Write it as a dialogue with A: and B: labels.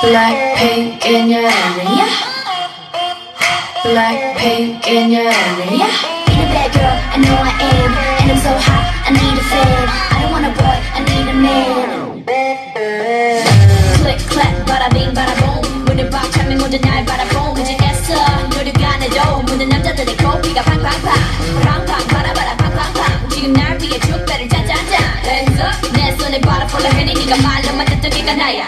A: Blackpink in your area. Blackpink in your area.
B: Ain't a bad girl, I know I am. And I'm so hot, I need a fan. I don't want a boy, I need a man. Click, clap, bada bing, bada boom. 문을 박 차면 모두 날 바라보고 이제 애써 노력을 안 해도 모든 남자들의 코피가 팡팡팡 팡팡 바라바라 팡팡팡 지금 날 위해 축배를 짜자자 Hands up 내 손에 바라 폴라 해니 네가 말로만 듣던 게가 나야